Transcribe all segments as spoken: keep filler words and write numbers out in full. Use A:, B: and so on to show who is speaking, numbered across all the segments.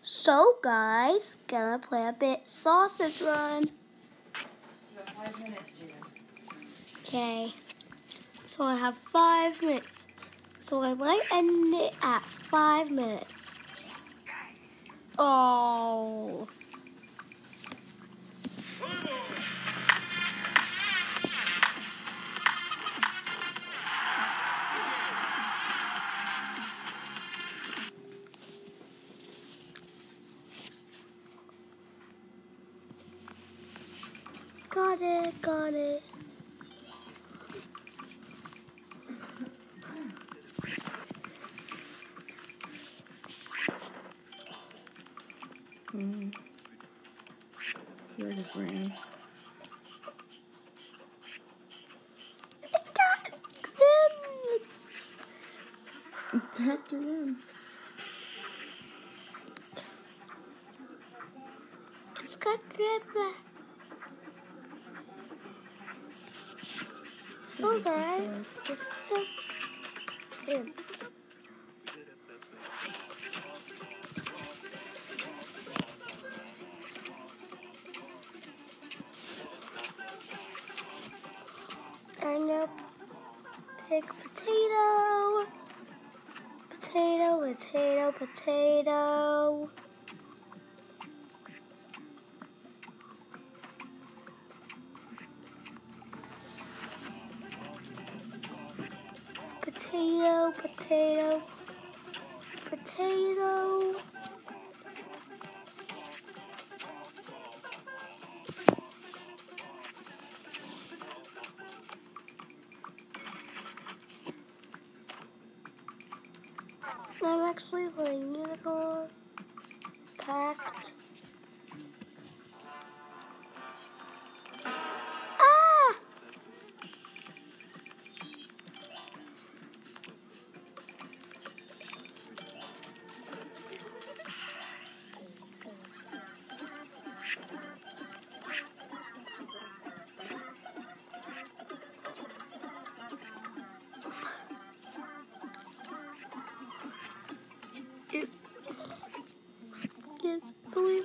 A: So guys, gonna play a bit sausage run.
B: You have five minutes, Gina.
A: Okay. So I have five minutes. So I might end it at five minutes. Oh. Got it, got it.
B: Mm. Sure just ran.
A: I got him.
B: Tap to run.
A: It's got grandma. So guys, this is just him. I'm gonna pick potato, potato, potato, potato. Potato, potato, potato. I'm actually playing unicorn packed. Ah! It, it, believe.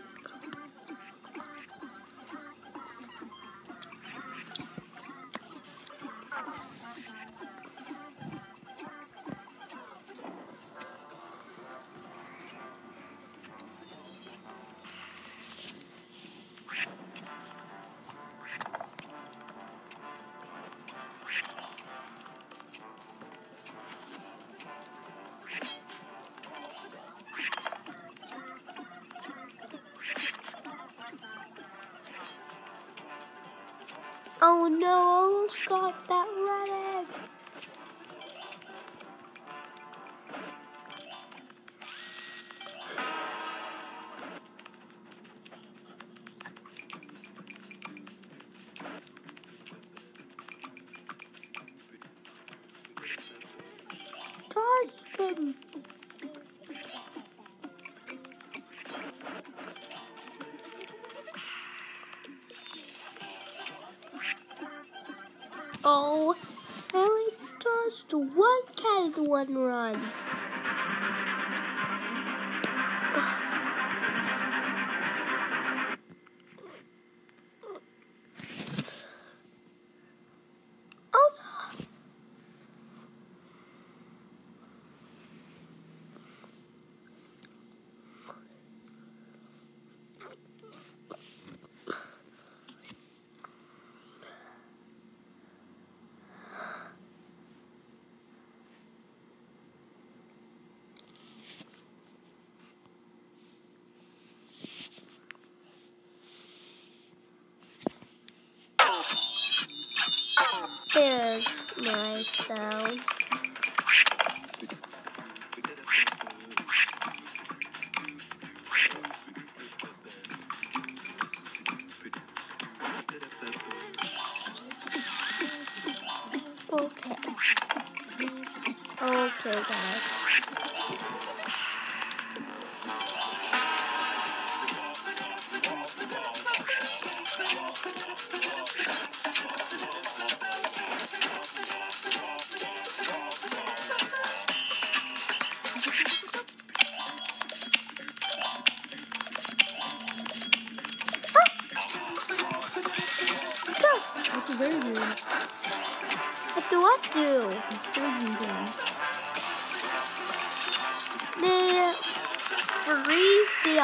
A: Oh no, I almost got that red egg. Touched him. Oh, I only touched one cat in one run. Oh no. There's my sound. Okay. Okay, guys.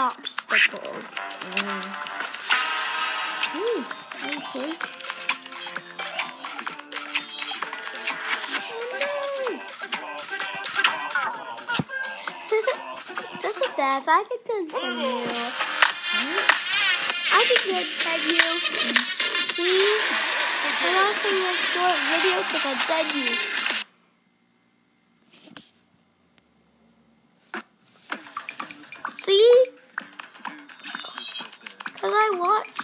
A: obstacles.
B: Uh, ooh, that was close.
A: It's just a death. I can continue. I can continue. See? I'm watching a short video to continue. See? Because I watched.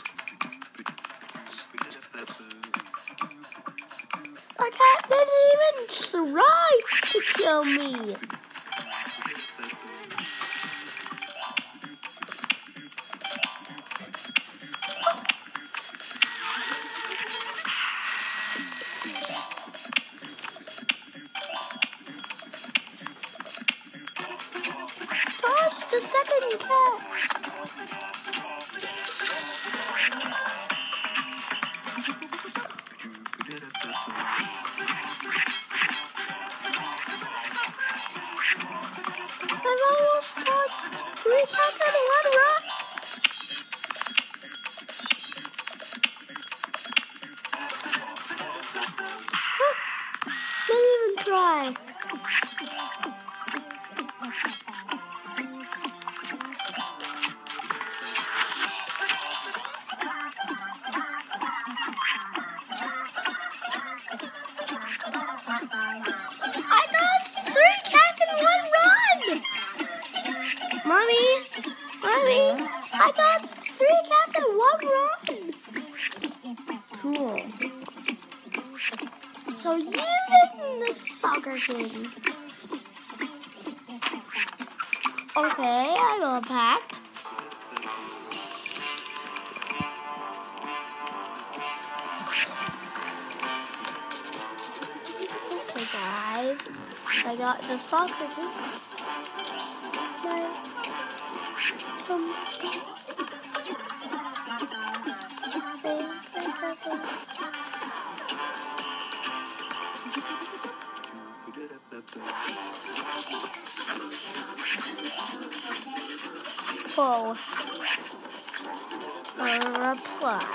A: The cat didn't even try to kill me. Dodge the second cat. I've almost dodged three cats in one run. Huh. Didn't even try. I dodged three cats in one run! Mommy! Mommy! I dodged three cats in one run!
B: Cool.
A: So you win the soccer game. Okay, I got packed. Okay, guys, I got the soccer game. My, um, Full. A reply.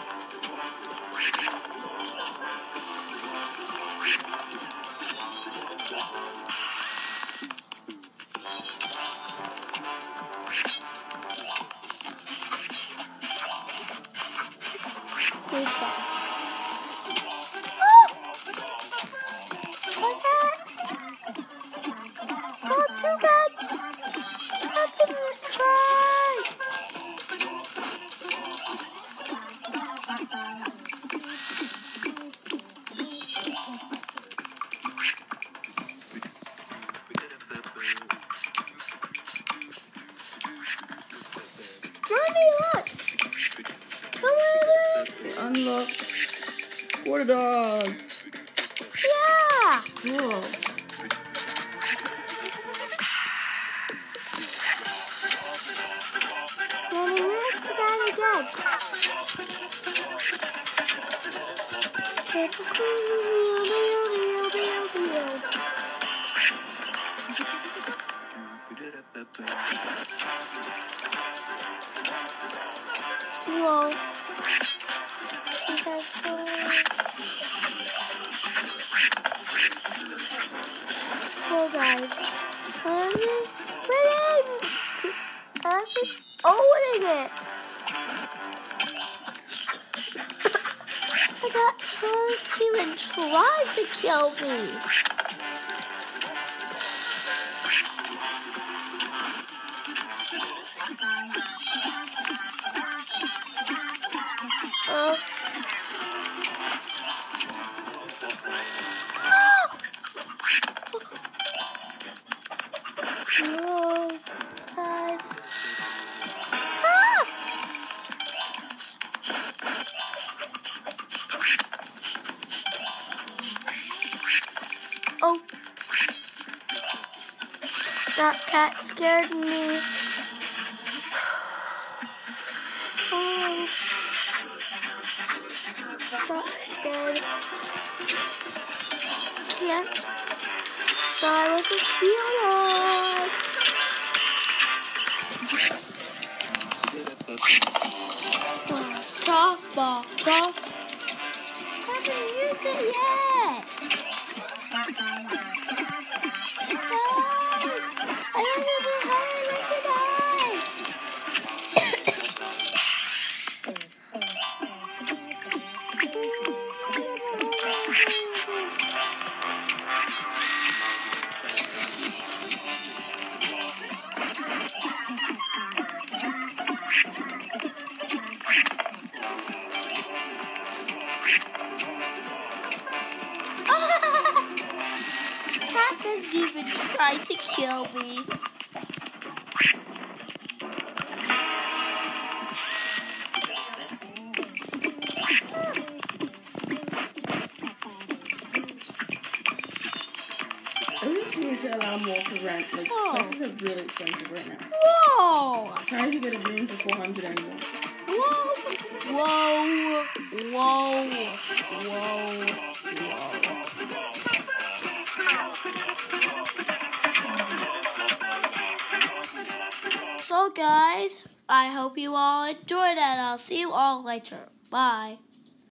A: Please stop. Ah! One cat. Saw two cats. I didn't try. Mommy, look. Come on.
B: Unlocked. Water dog.
A: Yeah.
B: Cool.
A: Mommy, where's the guy again? Whoa. He has toys. Cool, guys. Mommy, wait! I'm just owning it. I got chance even tried to kill me. Oh. No, guys. Ah! Oh. That cat scared me. Oh. That's dead. Can't die with a shield on. Top ball, top. Haven't used it yet. Guys, I only do high, look at that. Cat doesn't even try to kill me.
B: I just need to allow more for rent. Like,
A: Oh.
B: prices are really expensive right now.
A: Whoa!
B: Trying to get a room for four hundred anyway.
A: Whoa! Whoa! Whoa! Whoa! So guys, I hope you all enjoyed and I'll see you all later. Bye.